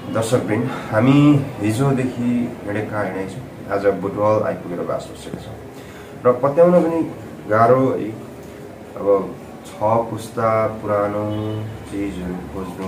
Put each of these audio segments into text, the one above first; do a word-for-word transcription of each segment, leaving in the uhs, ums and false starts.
दर्शकवृन्द, हामी हिजोदेखि हिँडेका हिँडै छौँ। आज बुटवल आइपुगेर बास बसेका छौँ र पत्याउन पनि गाह्रो है। अब छ पुस्ता पुरानो चिजहरू खोज्नु,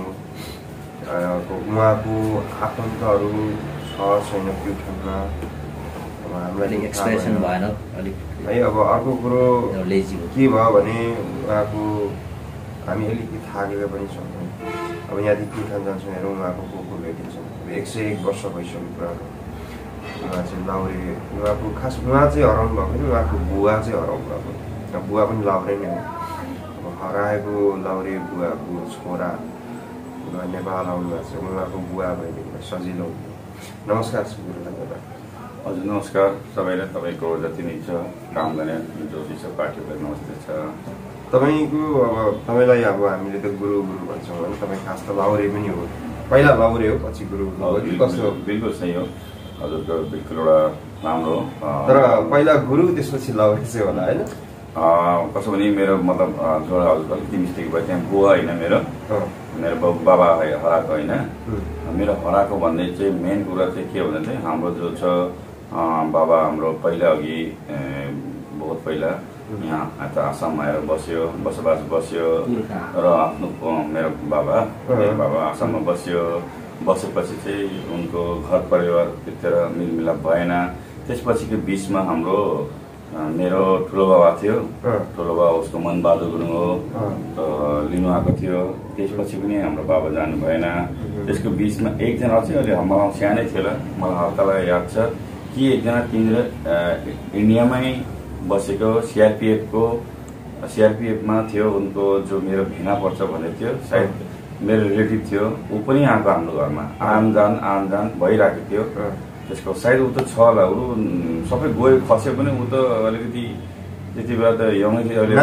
उहाँको आफन्तहरू छ छैन प्युठानमा, हामीलाई एक्सप्रेसन भएन अलिक है। अब अर्को कुरो के भयो भने उहाँको हामी अलिकति थाकेका पनि छौँ। अब यहाँदेखि प्युठान जान्छौँ, हेरौँ उहाँको को को भेटिन्छौँ। एक सय एक वर्ष भइसक्यो पुरानो उहाँ चाहिँ लाउरे। उहाँको खास उहाँ चाहिँ हराउनु भएको थियो, उहाँको बुवा चाहिँ हराउनु भएको। बुवा पनि लाउरे नै हो। अब हराएको लाउरे बुवाको छोरा नेपाल आउनु भएको छ। उहाँको बुवा भइदिनु सजिलो हुन्थ्यो। नमस्कार गुरुलाई दादा। हजुर नमस्कार सबैलाई, तपाईँको जति नै छ काम गर्ने जोसी छ पार्टीलाई नमस्ते छ। तपाईँको अब तपाईँलाई अब हामीले त गुरु गुरु भन्छौँ भने तपाईँ खास त लाउरे पनि हो। पहिला लाउरे हो, पछि गुरु कस्तो? बिल्कुल सही हो हजुरको, बिल्कुल एउटा राम्रो। तर पहिला गुरु त्यसपछि लाउरे चाहिँ होला होइन? कसो भने मेरो मतलब थोडा हजुरको अलिकति मिस्टेक भयो। त्यहाँ बुवा होइन मेरो, मेरो बाबा हराएको होइन। मेरो हराएको भन्ने चाहिँ मेन कुरा चाहिँ के हो भने चाहिँ हाम्रो जो छ बाबा हाम्रो पहिला अघि बहुत पहिला यहाँ यता आसाम आएर बस्यो, बसोबास बस्यो र आफ्नो मेरो बाबा मेरो बाबा आसाममा बस्यो। बसेपछि चाहिँ उनको घर परिवार त्यतिर मिलमिलाप भएन। त्यसपछिको बिचमा हाम्रो मेरो ठुलो बाबा थियो, ठुलो बाबा उसको मनबहादुर गुरुङ हो, लिनु आएको थियो। त्यसपछि पनि हाम्रो बाबा जानु भएन। त्यसको बिचमा एकजना चाहिँ अहिले मलाई सानै थियो होला, मलाई हल्कालाई याद छ कि एकजना तिनीहरू इन्डियामै बसेको सिआरपिएफको सिआरपिएफमा थियो। उनको जो मेरो भिना पर्छ भन्ने थियो, सायद मेरो रिलेटिभ थियो। ऊ पनि आएको हाम्रो घरमा, आम जान आम जान भइरहेको थियो। त्यसको सायद ऊ त छ होला, ऊ सबै गयो खस्यो पनि ऊ त अलिकति त्यति बेला त यङै थियो। अहिले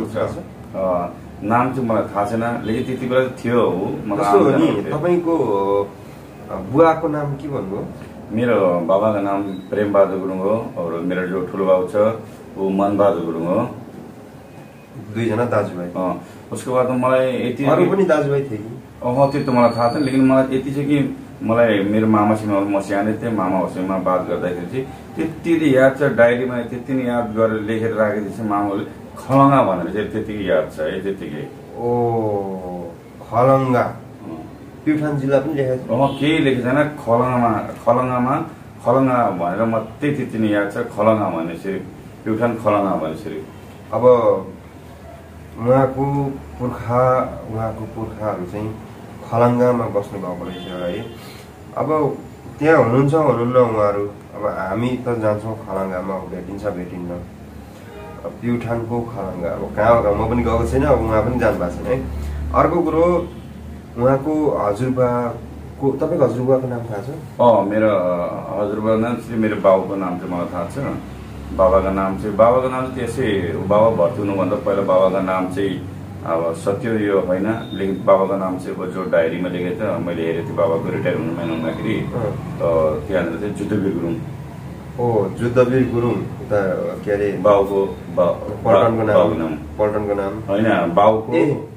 नाम चाहिँ मलाई थाहा छैन, लेकिन त्यति बेला थियो ऊ। मलाई तपाईँको बुवाको नाम के भन्नुभयो? मेरो बाबाको नाम प्रेमबहादुर गुरुङ हो और मेरो जो ठुलो बाबु छ ऊ मनबहादुर गुरुङ हो। दुईजना दाजुभाइ। उसको बाद मलाई यति अरू पनि दाजुभाइ थिए कि? अह त्यो त मलाई थाहा छैन, लेकिन मलाई यति छ कि मलाई मेरो मामासँग म सानै थिएँ, मामा हौसैमा बात गर्दाखेरि चाहिँ त्यति याद छ। डायरीमा त्यति नै याद गरेर लेखेर राखेको थिएछ मामाले, खलङ्गा भनेर चाहिँ त्यतिकै याद छ है। त्यतिकै ओ खलङ्गा प्युठान जिल्ला पनि लेखेको छ? अँ केही लेखेको छैन। खलङ्गामा खलङ्गामा खलङ्गा भनेर मात्रै त्यति नै याद छ। खलङ्गा भनेपछि प्युठान खलङ्गा भनेपछि अब उहाँको पुर्खा उहाँको पुर्खाहरू चाहिँ खलङ्गामा बस्नु भएको रहेछ है। अब त्यहाँ हुनुहुन्छ हुनुहुन्न उहाँहरू? अब हामी त जान्छौँ खलङ्गामा, भेटिन्छ भेटिन्न। प्युठानको खलङ्गा अब कहाँ कहाँ म पनि गएको छैन, अब उहाँ पनि जानु भएको छैन है। अर्को कुरो उहाँको हजुरबाको, तपाईँको हजुरबाको नाम थाहा छ? अँ मेरो हजुरबाको नाम चाहिँ मेरो बाबुको नाम चाहिँ मलाई थाहा छ। बाबाको नाम चाहिँ बाबाको नाम चाहिँ त्यसै बाबा भर्ती हुनुभन्दा पहिला बाबाको नाम चाहिँ अब सत्य यो होइन, लेकिन बाबाको नाम चाहिँ जो डायरीमा लेखेको थियो मैले हेरेको थिएँ। बाबाको रिटायर हुनुभएन हुँदाखेरि त्यहाँनिर चाहिँ जुद्धवीर गुरुङ। ओ जुद्धवीर गुरुङ उता के अरे बाबुको पल्टनको नाम? पल्टनको नाम होइन, बाबुको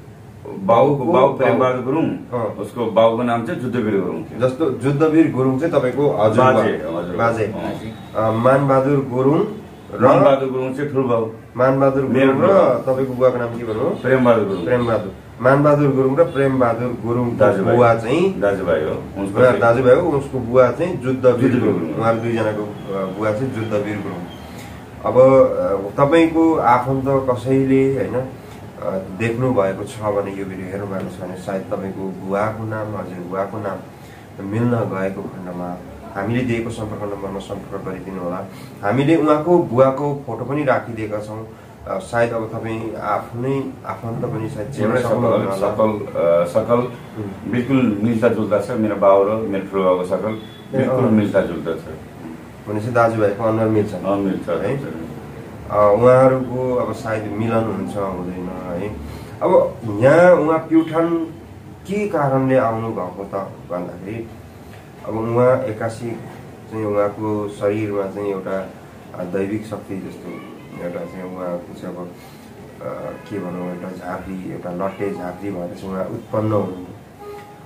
बाबुको बाबु प्रेमबहादुर गुरुङ, उसको बाबुको नाम चाहिँ जुद्धवीर गुरुङ थियो। जस्तो जुद्धवीर गुरुङ चाहिँ तपाईँको हजुर बाजे। मानबहादुर गुरुङ र मानबहादुर गुरुङ चाहिँ ठुलो बाबु। मानबहादुर गुरुङ र तपाईँको बुवाको नाम के भन्नु? प्रेमबहादुर गुरुङ। प्रेमबहादुर मानबहादुर गुरुङ र प्रेमबहादुर गुरुङ बुवा चाहिँ दाजुभाइ हो। दाजुभाइ हो। उसको बुवा चाहिँ जुद्धवीर गुरुङ। उहाँहरू दुईजनाको बुवा चाहिँ जुद्धवीर गुरुङ। अब तपाईँको आफन्त कसैले होइन देख्नु भएको छ भने, यो भिडियो हेर्नु भएको छ भने सायद तपाईँको बुवाको नाम हजुर बुवाको नाम मिल्न गएको खण्डमा हामीले दिएको सम्पर्क नम्बरमा सम्पर्क गरिदिनु होला। हामीले उहाँको बुवाको फोटो पनि राखिदिएका छौँ। सायद अब तपाईँ आफ्नै आफन्त पनि सायद सकल सकल बिल्कुल मिल्दा जुल्दा छ। मेरो बाबु र मेरो ठुलो बाबुको सकल बिल्कुल मिल्दा जुल्दा छ। भनेपछि दाजुभाइको अनुहार मिल्छ? मिल्छ है। उहाँहरूको अब सायद मिलन हुन्छ हुँदैन है। अब यहाँ उहाँ प्युठान के कारणले आउनु भएको त भन्दाखेरि अब उहाँ एक्कासी चाहिँ उहाँको शरीरमा चाहिँ एउटा दैविक शक्ति जस्तो एउटा चाहिँ उहाँको चाहिँ अब के भनौँ एउटा झाँक्री एउटा लट्टे झाँक्री भएर चाहिँ उहाँ उत्पन्न हुनुहुन्थ्यो।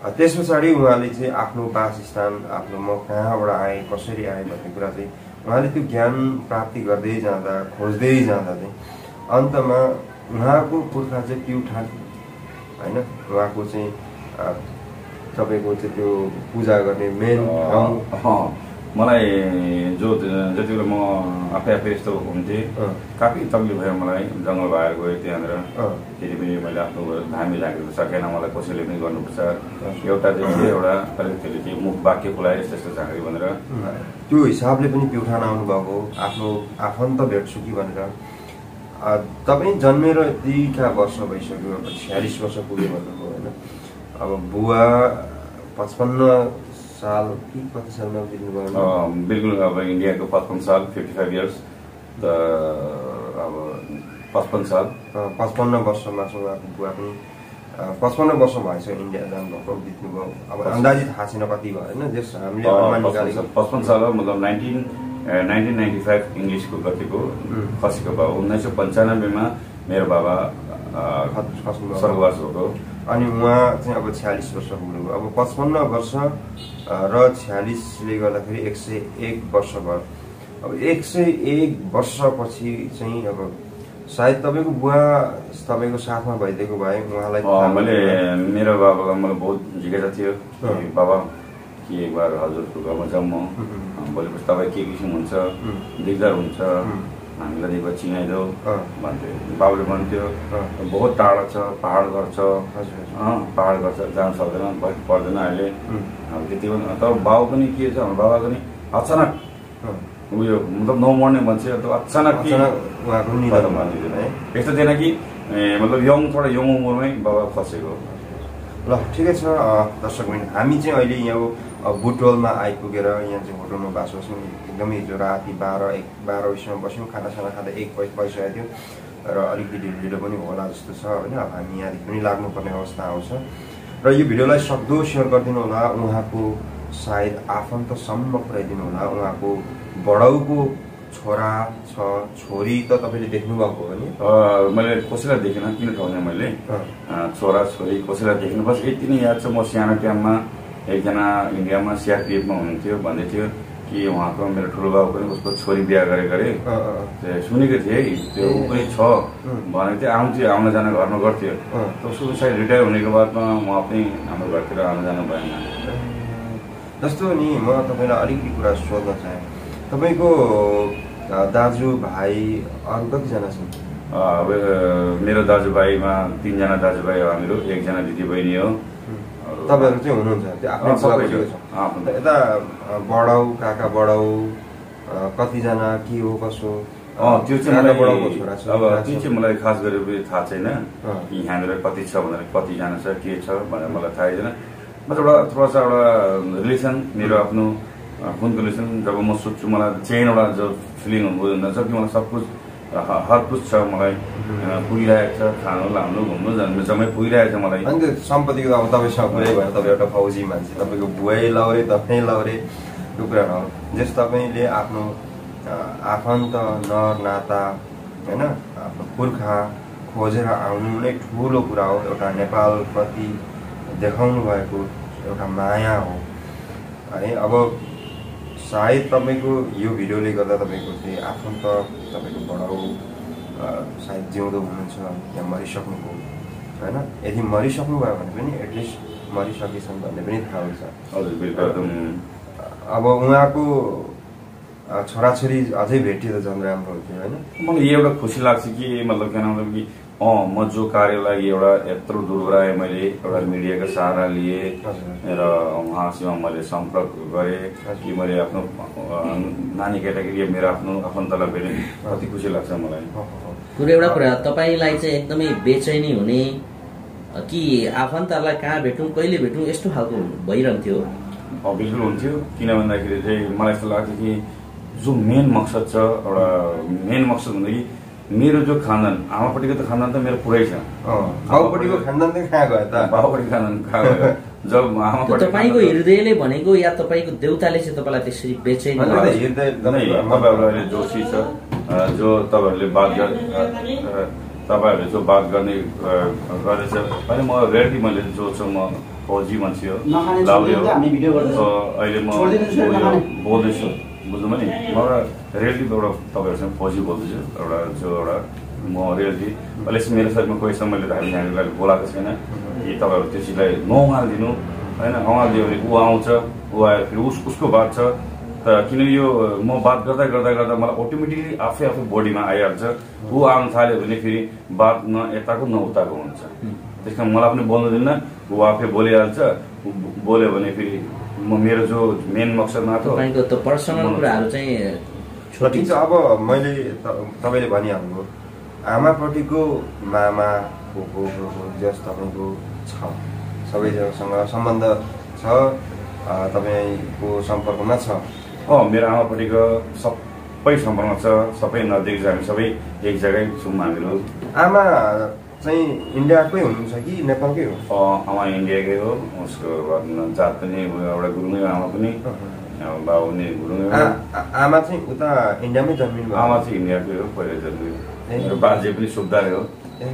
त्यस पछाडि उहाँले चाहिँ आफ्नो वासस्थान, आफ्नो म कहाँबाट आएँ, कसरी आएँ भन्ने कुरा चाहिँ उहाँले त्यो ज्ञान प्राप्ति गर्दै जाँदा, खोज्दै जाँदा चाहिँ अन्तमा उहाँको पुर्खा चाहिँ प्युठान होइन, उहाँको चाहिँ तपाईँको चाहिँ त्यो पूजा गर्ने मेन ठाउँ। मलाई जो जति बेला म आफै आफै यस्तो हुन्थेँ, काफी तकलिफ भयो मलाई, जङ्गल भएर गएँ त्यहाँनिर। फेरि पनि मैले आफ्नो धामी झाँक्नु सकेन, मलाई कसैले पनि गर्नुपर्छ। एउटा चाहिँ एउटा अलिकति चाहिँ मुख वाक्य खुलाएर यस्तो यस्तो झाँक्री भनेर त्यो हिसाबले पनि प्युठान आउनुभएको, आफ्नो आफन्त भेट्छु कि भनेर। तपाईँ जन्मेर यतिका वर्ष भइसक्यो, छ्यालिस वर्ष पुग्यो भन्नुभयो होइन। अब बुवा पचपन्न साल कि कति सालमा बित्नुभयो? बिल्कुल, अब इन्डियाको पचपन्न साल, फिफ्टी फाइभ इयर्स त अब पचपन्न साल पचपन्न वर्षमा चाहिँ उहाँको बुवा पनि पचपन्न वर्ष भएछ इन्डिया जानुभएको, बित्नुभयो। अब अन्दाजी थाहा छैन कति भयो होइन, जस हामीले अनुमान निकालेको पचपन्न साल मतलब नाइन्टिन नाइन्टिन नाइन्टी फाइभ इङ्ग्लिसको गतिको खसेको भयो। उन्नाइस सय पन्चानब्बेमा मेरो बाबा स्वर्गवास भएको अनि उहाँ चाहिँ अब छ्यालिस वर्ष पुग्नुभयो। अब पचपन्न वर्ष र छ्यालिसले गर्दाखेरि एक सय एक वर्ष भयो। अब एक सय एक वर्षपछि चाहिँ अब सायद तपाईँको बुवा तपाईँको साथमा भइदिएको भए उहाँलाई मैले मेरो बाबालाई मलाई बहुत जिज्ञासा थियो, बाबा कि एक बार हजुरको घरमा जाउँ, म भोलिपछि तपाईँ के किसिम हुन्छ, दिगदार हुन्छ, हामीलाई एक बार चिनाइदेऊ भन्थ्यो। बाबुले भन्थ्यो बहुत टाढा छ, पहाड गर्छ, पहाड गर्छ, जान सक्दैन, पर्दैन अहिले अब त्यति पनि। तर बाबु पनि के छ, हाम्रो बाबा पनि अचानक उयो मतलब नमर्ने मान्छे, अचानक यस्तो थिएन कि मतलब यङ थोडा यङ उमेरमै बाबा खसेको। ल ठिकै छ दर्शक बहिनी, हामी चाहिँ अहिले यहाँ बुटवलमा आइपुगेर यहाँ चाहिँ होटलमा बास बस्यौँ। एकदमै हिजो राति बाह्र एक बाह्र बजीसम्म बस्यौँ, खानासाना खाँदा एक बजी भइसकेको थियो र अलिकति ढिलो ढिलो पनि होला जस्तो छ होइन। अब हामी यहाँदेखि पनि लाग्नुपर्ने अवस्था आउँछ र यो भिडियोलाई सक्दो सेयर गरिदिनु होला, उहाँको सायद आफन्तसम्म पुऱ्याइदिनु होला। उहाँको बडाउको छोरा छ, छोरी त तपाईँले देख्नुभएको हो नि? मैले कसैलाई देखेन, किन कहने मैले छोरा छोरी कसैलाई देख्नु, बस यति नै याद छ। म सानो टाइममा एकजना इन्डियामा सिआरपिएफमा हुनुहुन्थ्यो, भन्दै थियो कि उहाँको मेरो ठुलो बाबु पनि उसको छोरी बिहा गरे गरे सुनेको थिएँ है, त्यो ऊ पनि छ भनेको थियो। आउँथ्यो, आउन जान घरमा गर्थ्यो। उसको सायद रिटायर हुनेको बादमा म पनि हाम्रो घरतिर आउन जानु भएन। जस्तो नि म तपाईँलाई अलिकति कुरा सोध्न चाहेँ, तपाईँको दाजुभाइ अरू कतिजना छन्? अब मेरो दाजुभाइमा तिनजना दाजुभाइ हो हामीहरू, एकजना दिदीबहिनी हो। तपाईँहरू चाहिँ हुनुहुन्छ त्यो आफ्नै? यता बडाउ काका बडाउ कतिजना के हो कसो? त्यो चाहिँ मलाई बडाउको छोरा छ। अब त्यो चाहिँ मलाई खास गरेर थाहा छैन कि यहाँनिर कति छ भनेर, कतिजना छ के छ भनेर मलाई थाहा छैन। मतलब एउटा थोडा सा एउटा रिलेसन, मेरो आफ्नो खुनको रिलेसन जब म सोध्छु मलाई चेन एउटा जो फिलिङ हुँदो कि मलाई सब कुछ हर कुछ छ, मलाई पुगिरहेको छ, खानु लाउनु घुम्नु जानु जम्मै पुगिरहेको छ मलाई। अनि त्यो सम्पत्तिको अब तपाईँसँग पुरै भयो, तपाईँ एउटा फौजी मान्छे, तपाईँको बुवाई लाउरे तपाईँ लाउरे त्यो कुरा हो। जस तपाईँले आफ्नो आफन्त नर नाता होइन आफ्नो पुर्खा खोजेर आउनु नै ठुलो कुरा हो, एउटा नेपालप्रति देखाउनु भएको एउटा माया हो है। अब सायद तपाईँको यो भिडियोले गर्दा तपाईँको चाहिँ आफन्त तपाईँको बडाउ सायद जिउँदो हुनुहुन्छ या मरिसक्नुभयो होइन। यदि मरिसक्नु भयो भने पनि एटलिस्ट मरिसकेछन् भन्ने पनि थाहा हुन्छ। अब उहाँको छोराछोरी अझै भेटियो त झन् राम्रो हुन्थ्यो होइन। मलाई एउटा खुसी लाग्छ कि मतलब के मतलब कि अँ म जो कार्यलाई एउटा यत्रो दूर गराएँ, मैले एउटा मिडियाको सहारा लिएँ र उहाँसँग मैले सम्पर्क गरेँ कि मैले आफ्नो नानी केटाकेटी मेरो आफ्नो आफन्तलाई भेटेँ, कति खुसी लाग्छ मलाई। कुरो एउटा कुरा, तपाईँलाई चाहिँ एकदमै बेचैनी हुने कि आफन्तहरूलाई कहाँ भेटौँ कहिले भेटौँ यस्तो खालको भइरहन्थ्यो? बिल्कुल हुन्थ्यो, किन भन्दाखेरि चाहिँ मलाई यस्तो लाग्छ कि जो मेन मकसद छ, एउटा मेन मकसद भन्दाखेरि मेरो जो खानदान, आमापट्टिको त खानदान त मेरो पुरै छ। बाबुपट्टिको खानदान चाहिँ कहाँ गयो त? बाबुपट्टिको खानदान कहाँ गयो? जब आमापट्टि तपाईँको हृदयले भनेको या तपाईँको देउताले चाहिँ तपाईँलाई त्यसरी बेचैनी तपाईँहरू अहिले जोसी छ, जो तपाईँहरूले बात गर तपाईँहरूले जो बात गर्ने गरेछ अहिले म रेडी, मैले जो छु म फौजी मान्छे हो नखाने लाउरे हो हामी भिडियो गर्दैछौँ अहिले म छोडिदिनुहोस् न, नखाने। बोल्दैछु बुझ्नुभयो नि म एउटा रियलिटी एउटा तपाईँहरूसँग फौजी बोल्दैछु एउटा जो एउटा म रियलिटी अहिले चाहिँ मेरो साथमा कोहीसँग मैले धामी झाँक्रीलाई बोलाएको छैन कि तपाईँहरू त्यो चिजलाई नउमालिदिनु होइन उमालिदियो भने ऊ आउँछ ऊ आएर फेरि उस उसको बात छ त किन यो म बात गर्दा गर्दा गर्दा मलाई अटोमेटिकली आफै आफै बडीमा आइहाल्छ ऊ आउनु थाल्यो भने फेरि बात न यताको न उताको हुन्छ त्यस कारण मलाई पनि बोल्नु दिन्न ऊ आफै बोलिहाल्छ बोल्यो भने फेरि म मेरो जो मेन मकसदमा थियो तपाईँको त पर्सनल कुराहरू चाहिँ ठिक छ। अब मैले तपाईँले भनिहाल्नुभयो आमापट्टिको मामा फुपू जस तपाईँको छ सबैजनासँग सम्बन्ध छ तपाईँको सम्पर्कमा छ अँ मेरो आमापट्टिको सबै सम्पर्कमा छ सबै नजिक छ हामी सबै एक जग्गै छौँ हामीहरू आमा चाहिँ इन्डियाकै हुनुहुन्छ कि नेपालकै हो आमा इन्डियाकै हो उसको जात पनि एउटा गुरुङै आमा पनि बाबु पनि गुरुङै हो आमा चाहिँ उता इन्डियामै जन्मिनु भयो आमा चाहिँ इन्डियाकै हो पहिला जन्मियो मेरो बाजे पनि सुब्दाले हो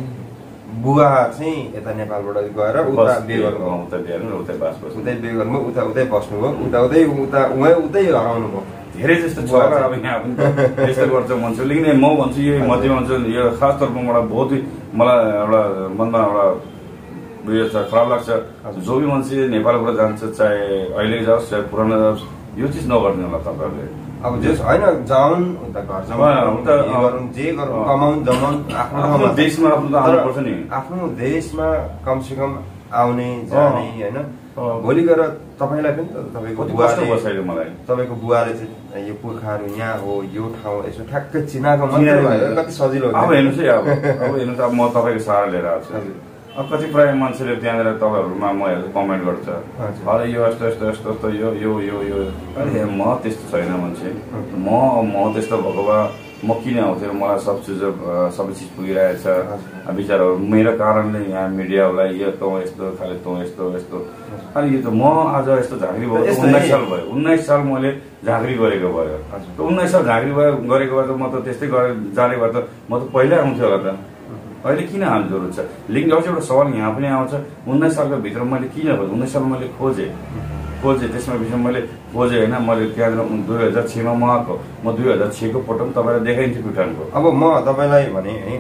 बुवा चाहिँ यता नेपालबाट गएर उता बिहे गर्नु उता बिहे गर्नु उतै बास बस्नु उतै बिहे गर्नु उता उतै बस्नुभयो उता उतै उता उहाँ उतै हराउनु भयो धेरै जस्तो छ अब यहाँ पनि यस्तो गर्छ मान्छे लेकिन म भन्छु यो मध्येमा भन्छ यो खास तर्फबाट बहुत मलाई एउटा मनमा एउटा उयो छ खराब लाग्छ जो भी मान्छे नेपालबाट जान्छ चाहे अहिले जाओस् चाहे पुरानो जाओस् यो चिज नगर्ने होला तपाईँहरूले अब जस होइन जाउन् उता घर जाउँ जे गरौँ कमाउन् जमाउन् आफ्नो देशमा आफ्नो त आउनुपर्छ नि आफ्नो देशमा कमसेकम आउने जाने होइन भोलि गएर तपाईँलाई पनि त तपाईँको बुवाले मलाई तपाईँको बुवाले चाहिँ यो पुर्खाहरू यहाँ हो यो ठाउँ यसो ठ्याक्कै चिनाएको मात्रै भयो कति सजिलो अब हेर्नुहोस् है अब अब हेर्नुहोस् अब म तपाईँको सहारा लिएर आएको छु अब कति प्रायः मान्छेले त्यहाँनिर तपाईँहरूमा म हेर्छु कमेन्ट गर्छ अरे यो यस्तो यस्तो यस्तो यस्तो यो यो यो यो अरे म त्यस्तो छैन मान्छे म म त्यस्तो भएको भए म किन आउँथेँ मलाई सब चिज सबै चिज पुगिरहेछ विचारहरू मेरो कारणले यहाँ मिडियालाई यो तँ यस्तो खालि तँ यस्तो यस्तो अनि यो त म आज यस्तो झाँक्री भयो उन्नाइस साल भयो उन्नाइस साल मैले झाँक्री गरेको भयो त उन्नाइस साल झाँक्री भयो गरेको भए त म त त्यस्तै गरेर जाने भए त म त पहिल्यै आउँथेँ होला त अहिले किन हाल्नु जरुरत छ लेकिन अझ एउटा सवाल यहाँ पनि आउँछ उन्नाइस सालको भित्र मैले किन भयो उन्नाइस सालमा मैले खोजेँ खोजेँ त्यसमा विषयमा मैले खोजेँ होइन मैले त्यहाँनिर दुई हजार छमा म आएको म दुई हजार छको फोटो पनि तपाईँलाई देखाइन्छु प्युठानको अब म तपाईँलाई भने है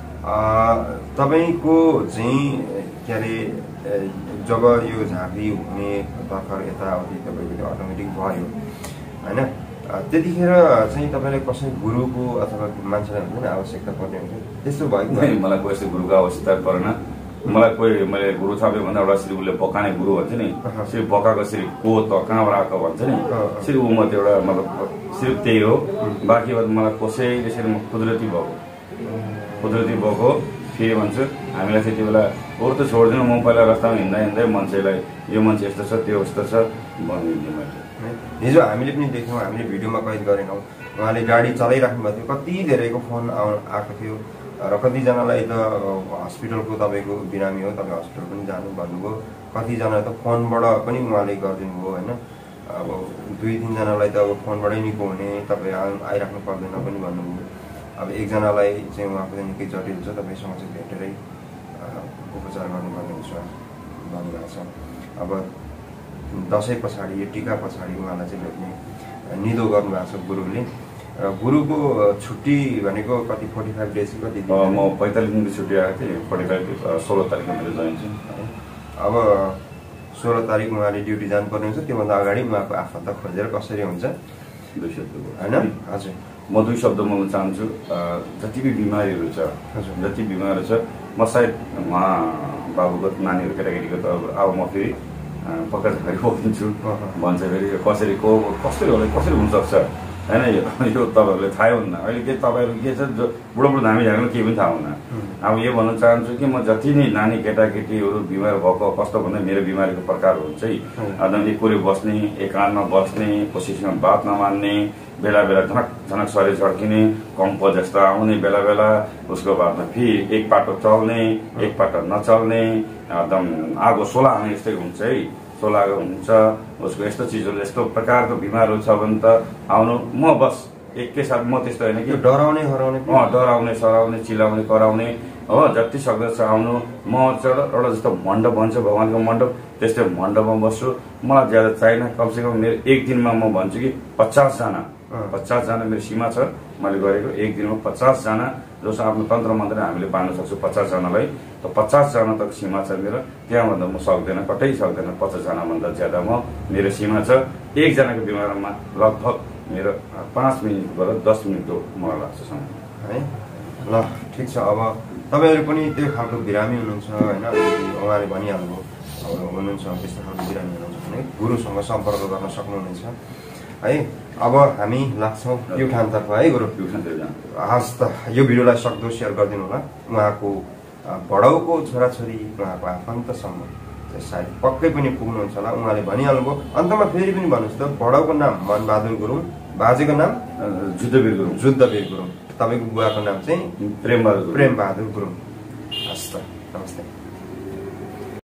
तपाईँको चाहिँ के अरे जब यो झाँक्री हुने भर्खर यताउति तपाईँको त्यो अटोमेटिक भयो होइन त्यतिखेर चाहिँ तपाईँले कसै गुरुको अथवा मान्छेलाई हुन्छ नि आवश्यकता पर्ने हुन्छ त्यस्तो भयो मलाई कसै गुरुको आवश्यकता परेन मलाई कोही मैले गुरु थाप्यो भन्दा एउटा श्री उसले बकाने गुरु भन्छ नि श्री बकाएको श्री को त कहाँबाट आएको भन्छ नि श्री ऊ म त्यो एउटा मतलब सिर्फ त्यही हो बाँकी बाद मलाई कसै यसरी म कुदरती भएको कुदरती भएको फेरि भन्छु हामीलाई त्यति बेला अरू त छोडिदिनु म पहिला रास्तामा हिँड्दा हिँड्दै मान्छेलाई यो मान्छे यस्तो छ त्यो यस्तो छ भनिदिन्थेँ मैले हिजो हामीले पनि देख्यौँ हामीले भिडियोमा कैद गरेनौँ उहाँले गाडी चलाइराख्नु भएको थियो कति धेरैको फोन आउ आएको थियो र कतिजनालाई त हस्पिटलको तपाईँको बिरामी हो तपाईँ हस्पिटल पनि जानु भन्नुभयो कतिजना त फोनबाट पनि उहाँले गरिदिनु भयो होइन अब दुई तिनजनालाई त अब फोनबाटै निको हुने तपाईँ आइराख्नु पर्दैन पनि भन्नुभयो अब एकजनालाई चाहिँ उहाँको चाहिँ निकै जटिल छ तपाईँसँग चाहिँ भेटेरै उपचार गर्नुपर्ने हुन्छ भन्नुभएको छ अब दसैँ पछाडि यो टिका पछाडि उहाँलाई चाहिँ भेट्ने निदो गर्नुभएको छ गुरुले र गुरुको छुट्टी भनेको कति फोर्टी फाइभ डेज कति म पैँतालिस दिनको छुट्टी आएको थिएँ फोर्टी फाइभ सोह्र तारिकमा मेरो जोइन छु अब सोह्र तारिक उहाँले ड्युटी जानुपर्ने हुन्छ त्योभन्दा अगाडि उहाँको आफन्त खोजेर कसरी हुन्छ दुई शब्द होइन हजुर म दुई शब्द बोल्न चाहन्छु जति पनि बिमारीहरू छ जति बिमारहरू छ म सायद उहाँ बाबुको नानीहरू केटाकेटीको त अब म फेरि पक्का झाँक्री बोकिदिन्छु भन्छ फेरि कसरी को कसरी होला कसरी हुनसक्छ होइन यो यो तपाईँहरूले थाहै हुन्न अहिले के तपाईँहरू के छ जो बुढो बुढो धामी झाँक्रीमा केही पनि थाहा हुन्न अब यो भन्न चाहन्छु कि म जति नै नानी केटाकेटीहरू बिमार भएको कस्तो भन्दा मेरो बिमारीको प्रकारहरू चाहिँ एकदम एकोरे बस्ने एकान्तमा बस्ने कसैसँग बात नमान्ने बेला बेला झनक झनक शरीर झड्किने कम्प जस्तो आउने बेला बेला उसको बादमा फेरि एक पाटो चल्ने एक पाटो नचल्ने एकदम आगो सोला हाने यस्तै हुन्छ है सोलागो हुन्छ उसको यस्तो चिजहरू यस्तो प्रकारको बिमारहरू छ भने त आउनु म बस एकैसाथ म त्यस्तो होइन कि डराउने हराउने अँ डराउने सराउने चिलाउने कराउने हो जति सक्दो आउनु। म एउटा जस्तो मण्डप भन्छ भगवान्को मण्डप त्यस्तै मण्डपमा बस्छु। मलाई ज्यादा चाहिएन, कमसेकम मेरो एक दिनमा म भन्छु कि पचासजना पचासजना मेरो सीमा छ मैले गरेको। एक दिनमा पचासजना जसो आफ्नो तन्त्र मन्त्र हामीले बाँड्न सक्छौँ पचासजनालाई, त पचासजना तक सीमा छ मेरो। त्यहाँभन्दा म सक्दैन, कतै सक्दैन। पचासजनाभन्दा ज्यादा म मेरो सीमा छ। एकजनाको बिमारमा लगभग मेरो पाँच मिनटबाट दस मिनटको मलाई लाग्छ समय है। ल ठिक छ, अब तपाईँहरू पनि त्यो खालको बिरामी हुनुहुन्छ होइन, उहाँले भनिहाल्नु अब हुनुहुन्छ त्यस्तो खालको बिरामी हुनुहुन्छ भने गुरुसँग सम्पर्क गर्न सक्नुहुनेछ है। अब हामी लाग्छौँ प्युठानतर्फ है गुरु। हस् त, यो भिडियोलाई सक्दो सेयर गरिदिनु होला। उहाँको बडाउको छोराछोरी उहाँको आफन्तसम्म सायद पक्कै पनि पुग्नुहुन्छ होला। उहाँले भनिहाल्नुभयो। अन्तमा फेरि पनि भन्नुहोस् त, बडाउको नाम मनबहादुर गुरुङ, बाजेको नाम जुद्धवीर गुरुङ। जुद्धवीर गुरुङ। तपाईँको बुवाको नाम चाहिँ प्रेमबहादुर प्रेमबहादुर गुरुङ। हस् त, नमस्ते।